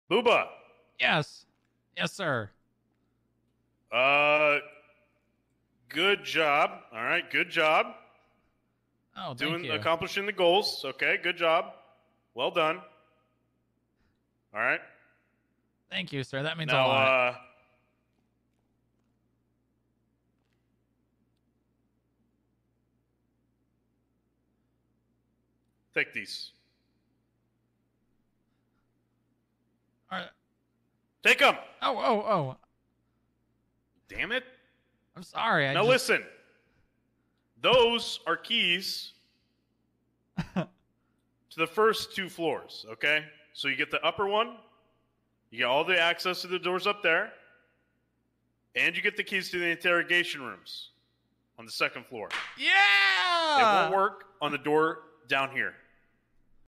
Booba. Yes. Yes, sir. Good job. All right, good job. Oh, thank you. Accomplishing the goals. Okay, good job. Well done. All right. Thank you, sir. That means a Now, lot. take these. Take them. Oh. Damn it. I'm sorry. Now listen. Those are keys to the first 2 floors, okay? So you get the upper one. You get all the access to the doors up there. And you get the keys to the interrogation rooms on the 2nd floor. Yeah! It won't work on the door down here.